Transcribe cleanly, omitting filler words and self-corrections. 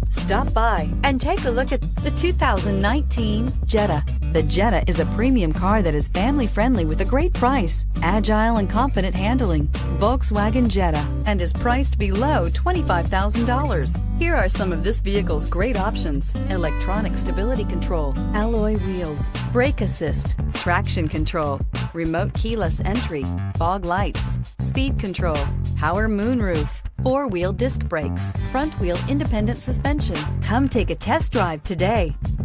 Stop by and take a look at the 2019 Jetta. The Jetta is a premium car that is family-friendly with a great price, agile and confident handling. Volkswagen Jetta, and is priced below $25,000. Here are some of this vehicle's great options: electronic stability control, alloy wheels, brake assist, traction control, remote keyless entry, fog lights, speed control, power moonroof, four-wheel disc brakes, front wheel independent suspension. Come take a test drive today.